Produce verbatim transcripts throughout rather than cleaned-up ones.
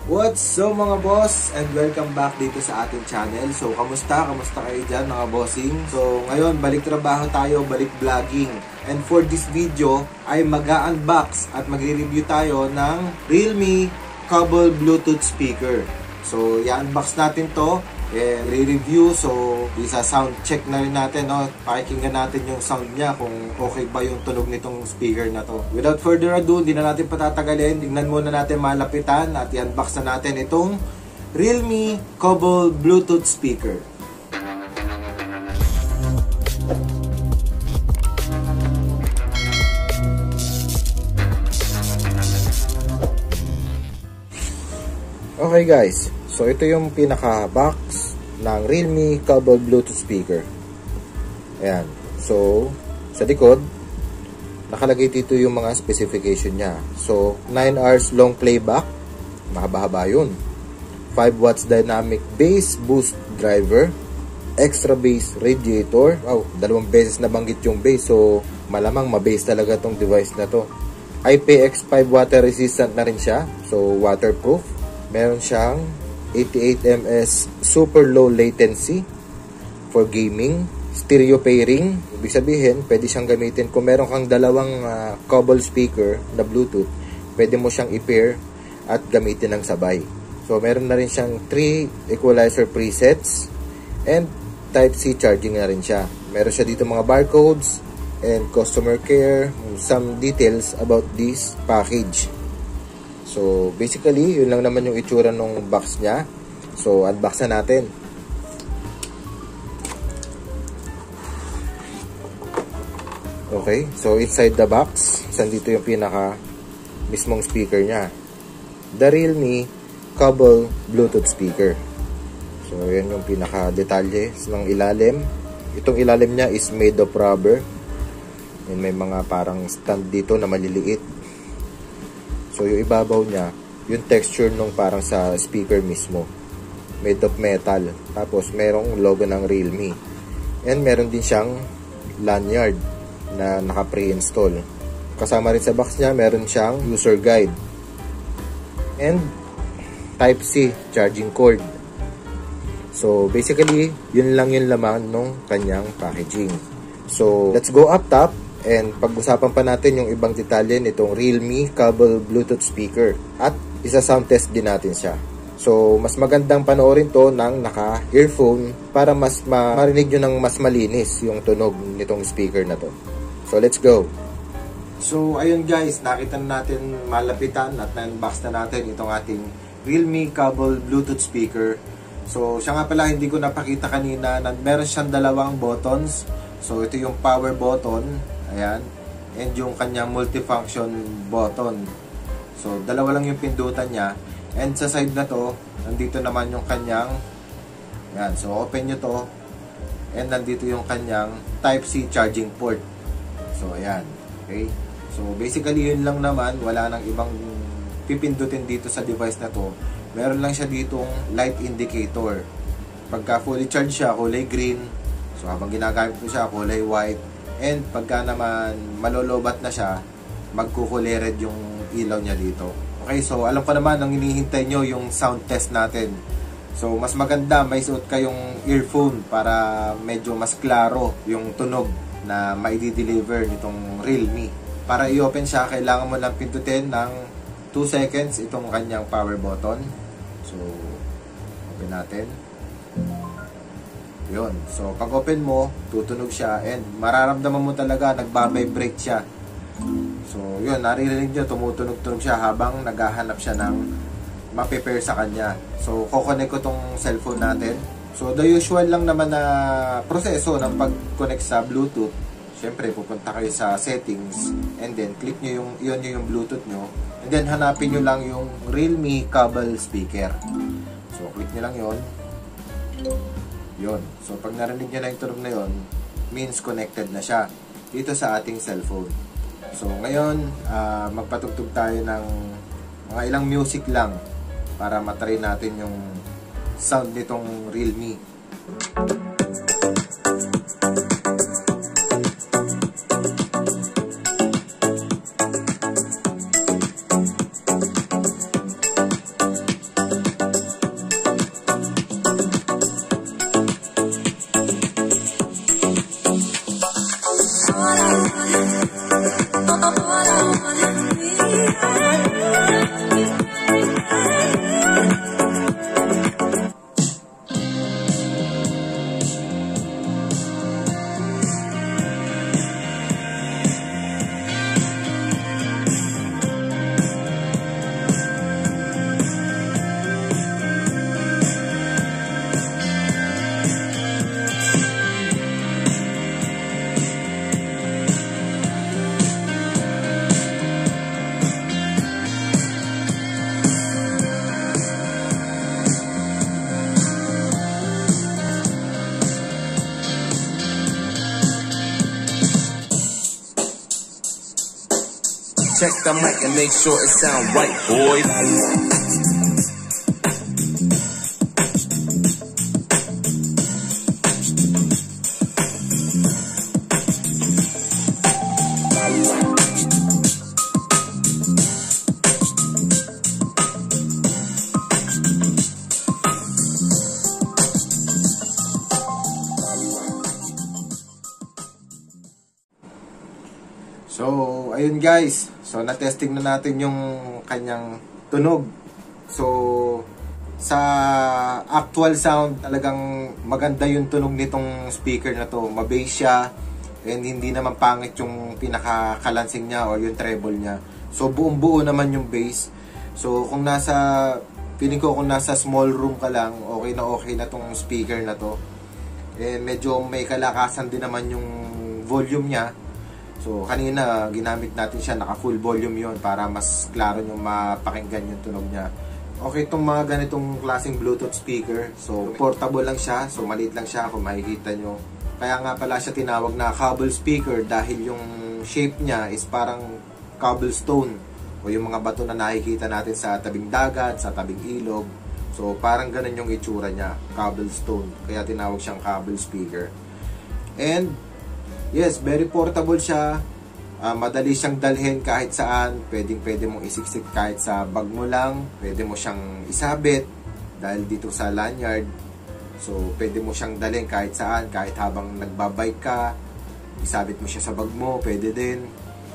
What's so mga boss, and welcome back dito sa ating channel. So kamusta? Kamusta kayo dyan mga bossing? So ngayon balik trabaho tayo, balik vlogging. And for this video ay mag-unbox at magre-review tayo ng Realme Cobble Bluetooth speaker. So i-unbox natin to and re-review. So isa sound check na rin natin, no? Pakikinggan natin yung sound niya kung okay ba yung tunog nitong speaker na to. Without further ado, hindi na natin patatagalin. Tingnan muna natin malapitan at i-unbox na natin itong Realme Cobble Bluetooth speaker. Okay guys, so ito yung pinaka-box ng Realme Cobble Bluetooth speaker. Ayan. So, sa likod, nakalagay dito yung mga specification niya. So, nine hours long playback. Mahaba-haba yun. five watts dynamic bass boost driver. Extra bass radiator. Wow, dalawang beses nabanggit yung bass. So, malamang ma-bass talaga tong device na to. I P X five water resistant na rin siya. So, waterproof. Meron siyang eighty-eight millimeters super low latency for gaming. Stereo pairing. Ibig sabihin, pwede siyang gamitin. Kung meron kang dalawang uh, Cobble speaker na Bluetooth, pwede mo siyang i-pair at gamitin ng sabay. So, meron na rin siyang three equalizer presets and Type-C charging na rin siya. Meron siya dito mga barcodes and customer care, some details about this package. So, basically, yun lang naman yung itsura ng box niya. So, unbox na natin. Okay, so inside the box, sandito yung pinaka mismong speaker niya. The Realme Cobble Bluetooth speaker. So, yan yung pinaka detalye ng ilalim. Itong ilalim niya is made of rubber. And may mga parang stand dito na maliliit. So, yung ibabaw niya, yung texture nung parang sa speaker mismo. Made of metal. Tapos, merong logo ng Realme. And meron din siyang lanyard na naka-pre-install. Kasama rin sa box niya, meron siyang user guide. And Type-C charging cord. So, basically, yun lang yung laman nung kanyang packaging. So, let's go up top. And pag-usapan pa natin yung ibang detalye nitong Realme Cobble Bluetooth speaker. At isa sound test din natin siya. So, mas magandang panoorin to ng naka-earphone para mas ma marinig nyo ng mas malinis yung tunog nitong speaker na to. So, let's go! So, ayun guys, nakita na natin malapitan at na-unbox na natin itong ating Realme Cobble Bluetooth speaker. So, siya nga pala, hindi ko napakita kanina na meron siyang dalawang buttons. So, ito yung power button. Ayan. And yung kanyang multifunction button. So, dalawa lang yung pindutan niya. And sa side na to, nandito naman yung kanyang, ayan. So, open nyo to. And nandito yung kanyang Type-C charging port. So, ayan. Okay. So, basically, yun lang naman. Wala nang ibang pipindutin dito sa device na to. Meron lang siya ditong light indicator. Pagka fully charged siya, kulay green. So, habang ginagamit mo siya, kulay white. And pagka naman malolobat na siya, magkukulay red yung ilaw niya dito. Okay, so alam ko naman ang hinihintay nyo yung sound test natin. So mas maganda may suot kayong earphone para medyo mas klaro yung tunog na maidi-deliver nitong Realme. Para i-open siya, kailangan mo lang pindutin ng two seconds itong kanyang power button. So open natin. Yun. So, pag open mo, tutunog siya and mararamdaman mo talaga nagbabibrate siya. So, yun. Naririnig nyo, tumutunog-tunog siya habang naghahanap siya ng mape-pair sa kanya. So, kukonek ko tong cellphone natin. So, the usual lang naman na proseso ng pag-connect sa Bluetooth. Siyempre, pupunta kayo sa settings and then click nyo yung, yun yung Bluetooth nyo. And then, hanapin nyo lang yung Realme Cobble speaker. So, click nyo lang yun. Yun. So, pag narinig nyo na yung tunog na yun, means connected na siya dito sa ating cellphone. So, ngayon, uh, magpatugtog tayo ng mga ilang music lang para matry natin yung sound nitong Realme. Check the mic and make sure it sound right, boys. So, ayun guys. So, na-testing na natin yung kanyang tunog. So, sa actual sound, talagang maganda yung tunog nitong speaker na to. Ma-bass siya. And hindi naman pangit yung pinaka-kalansing niya o yung treble niya. So, buong-buo naman yung bass. So, kung nasa, feeling ko kung nasa small room ka lang, okay na okay na tong speaker na to. And medyo may kalakasan din naman yung volume niya. So, kanina, ginamit natin siya, naka full volume yon para mas klaro yung mapakinggan yung tunog niya. Okay, itong mga ganitong klaseng Bluetooth speaker. So, portable lang siya. So, maliit lang siya kung makikita nyo. Kaya nga pala siya tinawag na cobble speaker dahil yung shape niya is parang cobblestone o yung mga bato na nakikita natin sa tabing dagat, sa tabing ilog. So, parang ganun yung itsura niya, cobblestone. Kaya tinawag siyang cobble speaker. And, yes, very portable siya. Uh, madali siyang dalhin kahit saan. Pwedeng pwede mong isiksik kahit sa bag mo lang. Pwede mo siyang isabit dahil dito sa lanyard. So, pwede mo siyang dalhin kahit saan. Kahit habang nagbabike ka, isabit mo siya sa bag mo. Pwede din.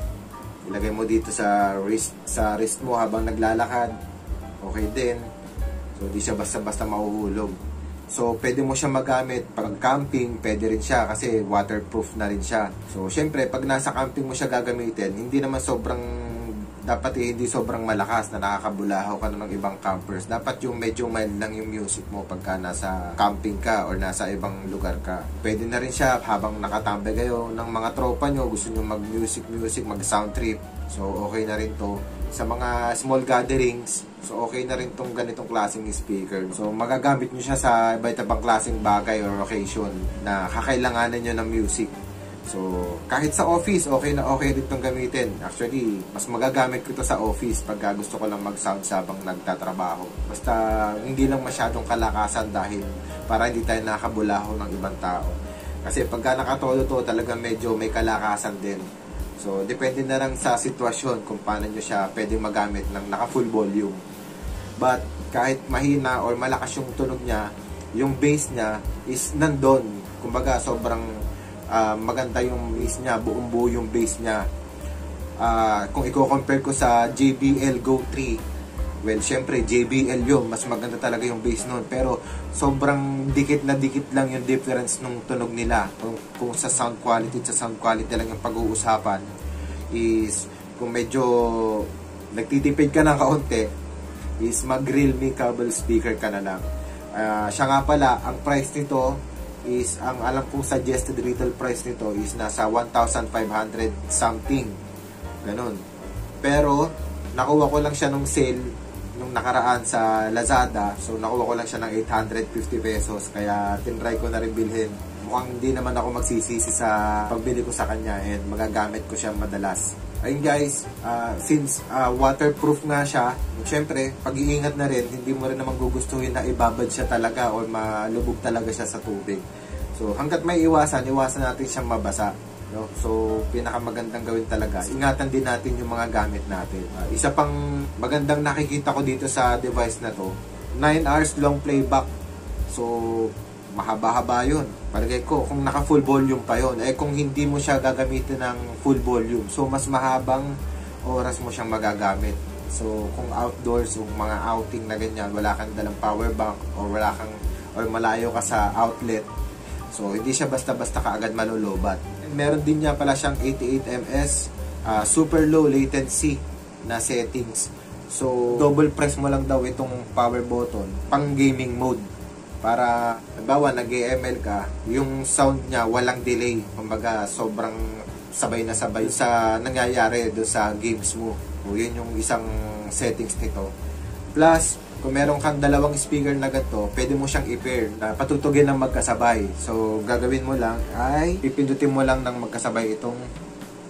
Ilagay mo dito sa wrist, sa wrist mo habang naglalakad. Okay din. So, di siya basta-basta mahuhulog. So, pwede mo siya magamit pag camping, pwede rin siya kasi waterproof na rin siya. So, syempre, pag nasa camping mo siya gagamitin, hindi naman sobrang, dapat eh, hindi sobrang malakas na nakakabulahaw ka na ng ibang campers. Dapat yung medyo mild lang yung music mo pagka nasa camping ka or nasa ibang lugar ka. Pwede na rin siya habang nakatambay kayo ng mga tropa nyo, gusto nyo mag-music-music, mag-sound trip. So, okay na rin to. Sa mga small gatherings, so okay na rin tong ganitong klaseng speaker. So magagamit nyo siya sa iba't ibang klaseng bagay or occasion na kakailanganan nyo ng music. So kahit sa office, okay na okay rin itong gamitin. Actually, mas magagamit ko ito sa office pag gusto ko lang mag-sound habang nagtatrabaho. Basta hindi lang masyadong kalakasan dahil para hindi tayo nakabulaho ng ibang tao. Kasi pagka nakatodo to, talaga medyo may kalakasan din. So, depende na lang sa sitwasyon kung paano nyo siya pwedeng magamit ng naka-full volume. But, kahit mahina or malakas yung tunog niya, yung bass niya is nandun. Kumbaga, sobrang uh, maganda yung bass niya, buong-buo yung bass niya. Uh, kung i-compare ko sa J B L Go three, well, syempre, J B L yun, mas maganda talaga yung bass nun. Pero, sobrang dikit na dikit lang yung difference nung tunog nila. Kung, kung sa sound quality, sa sound quality lang yung pag-uusapan, is, kung medyo nagtitipid ka ng kaunti, is mag-Realme Cobble speaker ka na lang. Uh, siya nga pala, ang price nito is, ang alam kong suggested retail price nito is nasa one thousand five hundred something. Ganun. Pero, nakuha ko lang siya nung sale nung nakaraan sa Lazada. So, nakuha ko lang siya ng eight hundred fifty pesos. Kaya, tinry ko na rin bilhin. Mukhang hindi naman ako magsisisi sa pagbili ko sa kanya and magagamit ko siya madalas. Ayun guys, uh, since uh, waterproof nga siya, syempre, pag-iingat na rin, hindi mo rin naman gugustuhin na ibabad siya talaga or malubog talaga siya sa tubig. So, hanggat may iwasan, iwasan natin siyang mabasa. No? So, pinakamagandang gawin talaga, ingatan din natin yung mga gamit natin. Uh, isa pang magandang nakikita ko dito sa device na to, nine hours long playback. So, mahaba-haba yun. Palagay ko, kung naka full volume pa yun, eh kung hindi mo siya gagamitin ng full volume, so mas mahabang oras mo siyang magagamit. So, kung outdoors, kung mga outing na ganyan, wala kang dalang power bank or wala kang, or malayo ka sa outlet, so hindi siya basta-basta kaagad malulubat. Meron din niya pala siyang eighty-eight millimeters uh, super low latency na settings. So, double press mo lang daw itong power button pang gaming mode. Para, halimbawa, nag-E M L ka, yung sound niya walang delay. Kumbaga, sobrang sabay na sabay sa nangyayari doon sa games mo. So, yun yung isang settings nito. Plus, kung meron kang dalawang speaker na ganito, pwede mo siyang i-pair na patutugin ng magkasabay. So, gagawin mo lang ay pipindutin mo lang ng magkasabay itong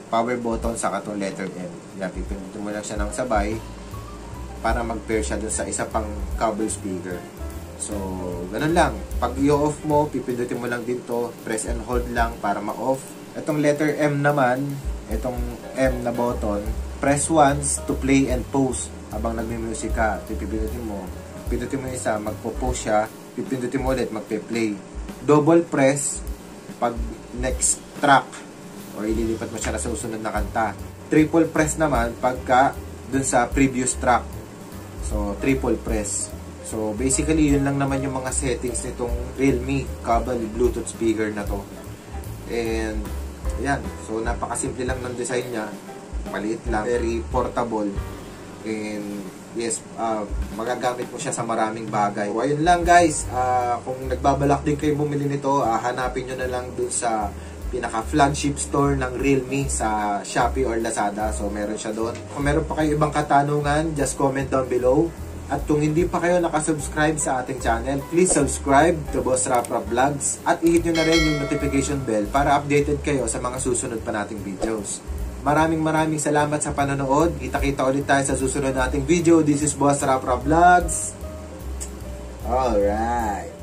power button sa katong letter M. Yan, pipindutin mo lang siya ng sabay para mag-pair siya dun sa isa pang cobble speaker. So, ganun lang. Pag i-off mo, pipindutin mo lang din to, press and hold lang para ma-off. Itong letter M naman, itong M na button, press once to play and pause habang nagme-music ka. Pipindutin mo. Pipindutin mo isa, magpo-pause siya. Pipindutin mo ulit, magpe-play. Double press pag next track or ililipat mo siya na sa susunod na kanta. Triple press naman pagka dun sa previous track. So, triple press. So, basically, yun lang naman yung mga settings nitong Realme Cobble Bluetooth speaker na to. And, yan. So, napakasimple lang ng design niya. Maliit lang. Very portable. And, yes, uh, magagamit mo siya sa maraming bagay. So, ayun lang guys. Uh, kung nagbabalak din kayo bumili nito, uh, hanapin nyo na lang dun sa pinaka-flagship store ng Realme sa Shopee or Lazada. So, meron siya doon. Kung meron pa kayo ibang katanungan, just comment down below. At kung hindi pa kayo nakasubscribe sa ating channel, please subscribe to Boss Rap Rap Vlogs at i-hit nyo na rin yung notification bell para updated kayo sa mga susunod pa nating videos. Maraming maraming salamat sa panonood. Kita-kita ulit tayo sa susunod nating video. This is Boss Rap Rap Vlogs. Alright.